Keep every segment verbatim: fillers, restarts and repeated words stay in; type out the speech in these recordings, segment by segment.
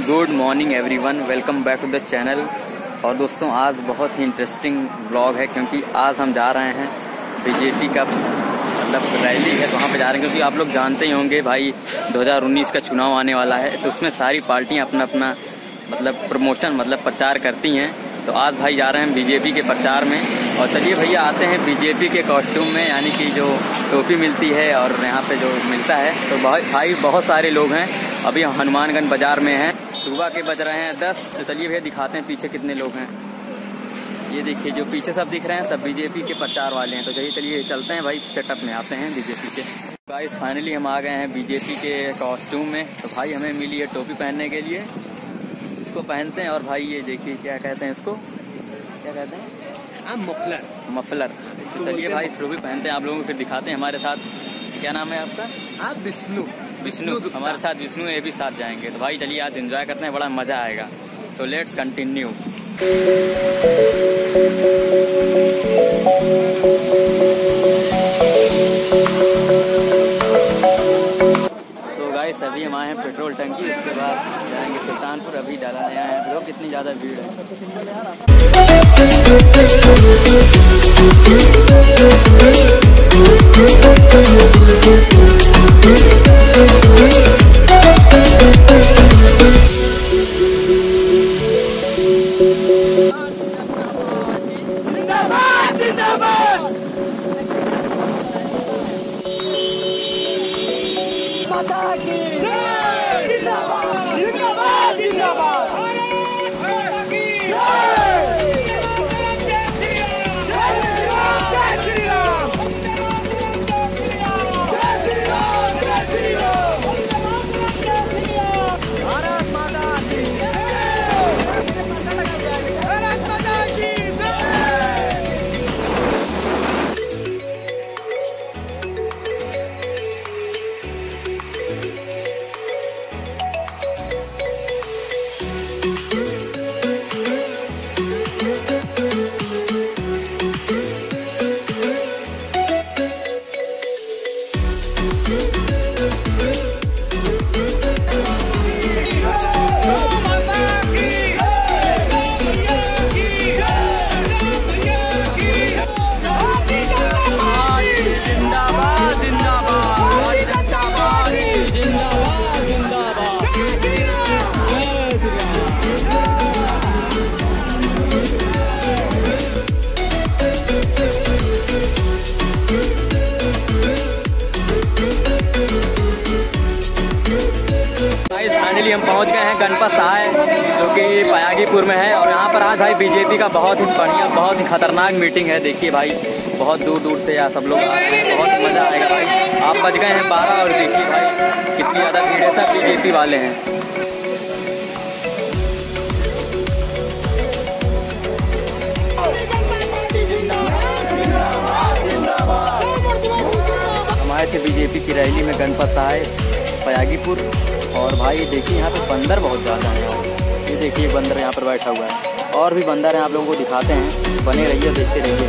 Good morning everyone, welcome back to the channel. और दोस्तों आज बहुत ही इंटरेस्टिंग व्लॉग है क्योंकि आज हम जा रहे हैं बीजेपी का मतलब रैली है तो वहाँ पे जा रहे हैं क्योंकि आप लोग जानते ही होंगे भाई दो हज़ार उन्नीस का चुनाव आने वाला है तो उसमें सारी पार्टियाँ अपना अपना मतलब प्रमोशन मतलब प्रचार करती हैं। तो आज भाई जा रहे हैं बीजेपी के प्रचार में। और चलिए भैया आते हैं बीजेपी के कॉस्ट्यूम में, यानी कि जो टोपी मिलती है और यहाँ पे जो मिलता है। तो भाई बहुत सारे लोग हैं, अभी हम हनुमानगंज बाजार में हैं, सुबह के बज रहे हैं दस। तो चलिए भैया दिखाते हैं पीछे कितने लोग हैं। ये देखिए जो पीछे सब दिख रहे हैं सब बीजेपी के प्रचार वाले हैं। तो चलिए चलिए चलते हैं भाई, सेटअप में आते हैं बीजेपी के। गाइस फाइनली हम आ गए हैं बीजेपी के कॉस्ट्यूम में। तो भाई हमें मिली है टोपी पहनने के लिए, इसको पहनते हैं। और भाई ये देखिए क्या कहते हैं इसको, क्या कहते हैं मफलर मफलर। तो चलिए भाई इस टोपी पहनते हैं, आप लोगों को फिर दिखाते हैं। हमारे साथ क्या नाम है आपका? आप विष्णु विष्णु हमारे साथ विष्णु ये भी साथ जाएंगे। तो भाई चलिए आज एंजॉय करते हैं, बड़ा मजा आएगा। So let's continue. So guys अभी हम आए हैं पेट्रोल टंकी, उसके बाद जाएंगे सुल्तानपुर। अभी डाला नया है, लोग कितनी ज्यादा भीड़ है। फाइनली हम पहुंच गए हैं गणपत सहाय जो कि पयागीपुर में है। और यहाँ पर आज भाई बीजेपी का बहुत ही बढ़िया बहुत ही खतरनाक मीटिंग है। देखिए भाई बहुत दूर दूर से यहाँ सब लोग आ रहे हैं, बहुत मज़ा आएगा भाई। आप बज गए हैं बारह और देखिए भाई कितनी ज़्यादा भीड़ है, सब बीजेपी वाले हैं। हमारे थे बीजेपी की रैली में गणपत सहाय पयागीपुर। और भाई देखिए यहाँ पे बंदर बहुत ज़्यादा हैं। ये देखिए बंदर यहाँ पर बैठा हुआ है, और भी बंदर हैं, आप लोगों को दिखाते हैं। बने रहिए, देखते रहिए।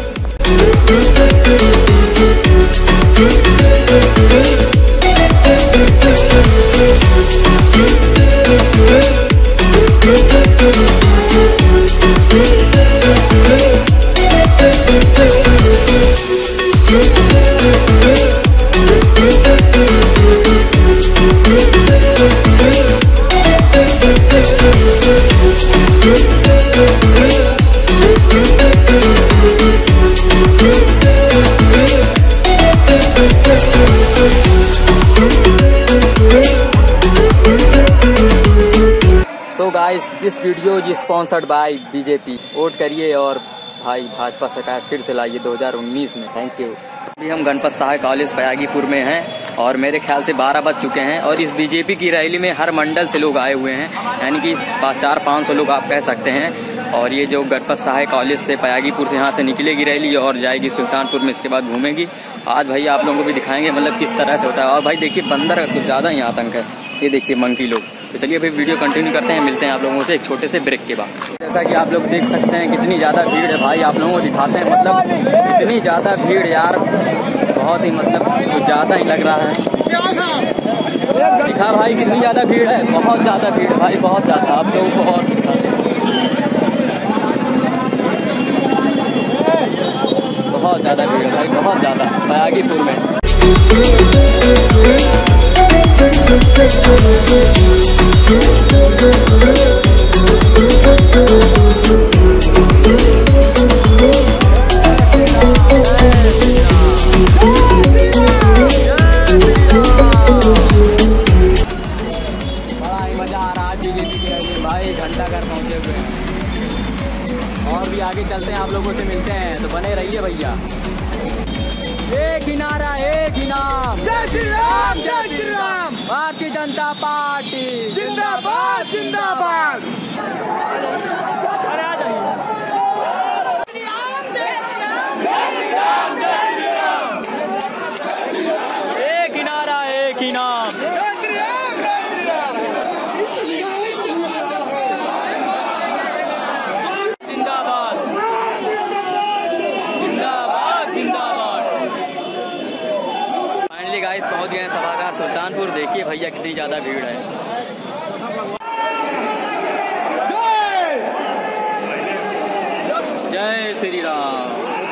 So guys this video is sponsored by BJP. Vote करिए और भाई भाजपा सरकार फिर से लाइए दो हज़ार उन्नीस में। Thank you. अभी हम गणपत सहाय कॉलेज पयागीपुर में हैं और मेरे ख्याल से बारह बज चुके हैं। और इस बीजेपी की रैली में हर मंडल से लोग आए हुए हैं, यानी कि चार पाँच सौ लोग आप कह सकते हैं। और ये जो गणपत सहाय कॉलेज से पयागीपुर से यहाँ से निकलेगी रैली और जाएगी सुल्तानपुर में, इसके बाद घूमेगी। आज भाई आप लोगों को भी दिखाएंगे मतलब किस तरह से होता है। और भाई देखिए बंदर का कुछ ज़्यादा ही आतंक है, ये देखिए मंकी लोग। तो चलिए भाई वीडियो कंटिन्यू करते हैं, मिलते हैं आप लोगों से एक छोटे से ब्रेक के बाद। जैसा कि आप लोग देख सकते हैं कितनी ज़्यादा भीड़ है भाई, आप लोगों को दिखाते हैं मतलब इतनी ज़्यादा भीड़ यार, बहुत ही मतलब कुछ ज़्यादा ही लग रहा है। दिखा भाई कितनी ज़्यादा भीड़ है, बहुत ज़्यादा भीड़ है भाई, बहुत ज़्यादा। आप लोगों को और दिखा, बहुत ज़्यादा भीड़ है भाई, बहुत ज़्यादा बयागीपुर में। भाई घंटा घर पहुँचे हुए हैं और भी आगे चलते हैं, आप लोगों से मिलते हैं, तो बने रहिए भैया। एक ही नारा, एक ही नाम, जय श्री राम, जय श्री राम। भारतीय जनता पार्टी जिंदाबाद, जिंदाबाद। एक ही नारा, एक ही नाम, गाइस पहुंच गए हैं सभागार सुल्तानपुर। देखिए भैया कितनी ज़्यादा भीड़ है। जय श्री राम।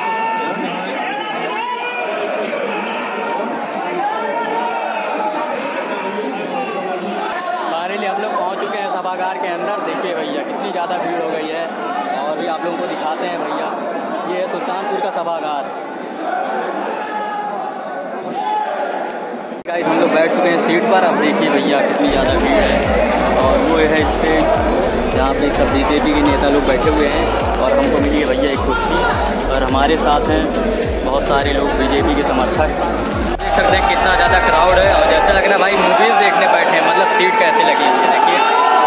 फाइनली हम लोग पहुंच चुके हैं सभागार के अंदर। देखिए भैया कितनी ज़्यादा भीड़ हो गई है और भी आप लोगों को दिखाते हैं भैया। ये है सुल्तानपुर का सभागार। गाइस हम लोग बैठ चुके हैं सीट पर। अब देखिए भैया कितनी ज़्यादा भीड़ है और वो है स्टेज जहाँ पे सब बीजेपी के नेता लोग बैठे हुए हैं और हमको मिली है भैया एक कुर्सी और हमारे साथ हैं बहुत सारे लोग बीजेपी के समर्थक। देख सकते हैं कितना ज़्यादा क्राउड है और जैसे लग रहा है भाई मूवीज़ देखने बैठे हैं, मतलब सीट कैसे लगी हुई है। देखिए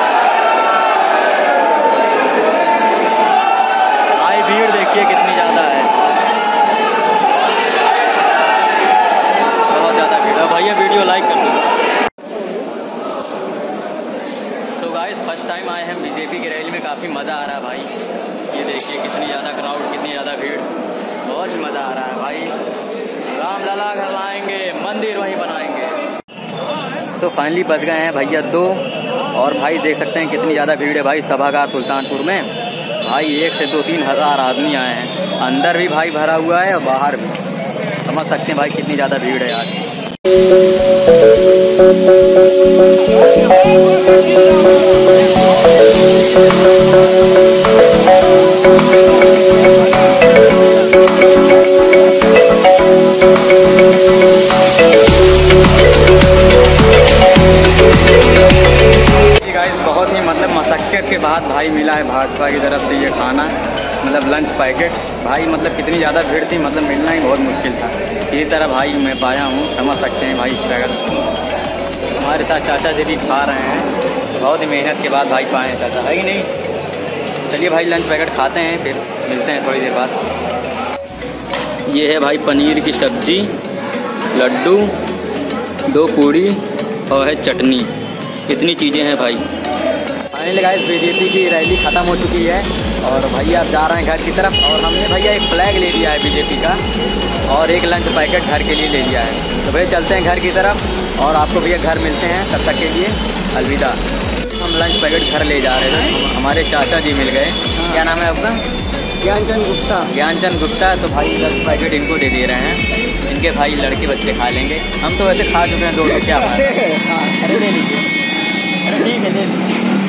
भाई भीड़ देखिए कितनी ज़्यादा है, भैया वीडियो लाइक कर दो। तो गाइस फर्स्ट टाइम आए हैं बीजेपी की रैली में, काफ़ी मज़ा आ रहा है भाई। ये देखिए कितनी ज़्यादा क्राउड, कितनी ज़्यादा भीड़, बहुत ही मज़ा आ रहा है भाई। राम लला घर लाएंगे, मंदिर वहीं बनाएंगे। तो फाइनली बच गए हैं भैया दो और भाई देख सकते हैं कितनी ज़्यादा भीड़ है भाई सभागार सुल्तानपुर में। भाई एक से दो तीन हज़ार आदमी आए हैं, अंदर भी भाई भरा हुआ है और बाहर भी। समझ सकते हैं भाई कितनी ज़्यादा भीड़ है आज। बहुत ही मतलब मशक्क़त के बाद भाई मिला है भाजपा की तरफ से ये खाना, मतलब लंच पैकेट। भाई मतलब कितनी ज़्यादा भीड़ थी, मतलब मिलना ही बहुत मुश्किल था। इसी तरह भाई मैं पाया हूँ, समझ सकते हैं भाई स्ट्रगल। हमारे साथ चाचा जी भी खा रहे हैं, बहुत ही मेहनत के बाद भाई पाए हैं चाचा, है कि नहीं। चलिए भाई लंच पैकेट खाते हैं, फिर मिलते हैं थोड़ी देर बाद। ये है भाई पनीर की सब्ज़ी, लड्डू, दो पूड़ी और है चटनी, इतनी चीज़ें हैं भाई। फाइनली गाइस बीजेपी की रैली ख़त्म हो चुकी है और भैया जा रहे हैं घर की तरफ और हमने भैया एक फ्लैग ले लिया है बीजेपी का और एक लंच पैकेट घर के लिए ले लिया है। तो भैया चलते हैं घर की तरफ और आपको भैया घर मिलते हैं, तब तक के लिए अलविदा। हम लंच पैकेट घर ले जा रहे थे, हमारे चाचा जी मिल गए। क्या नाम है आपका? ज्ञानचंद गुप्ता। ज्ञानचंद गुप्ता। तो भाई लंच पैकेट इनको दे दे रहे हैं, इनके भाई लड़के बच्चे खा लेंगे। हम तो वैसे खा चुके हैं दो, क्या बात है। अरे ले लीजिए, अरे ठीक है ले लीजिए।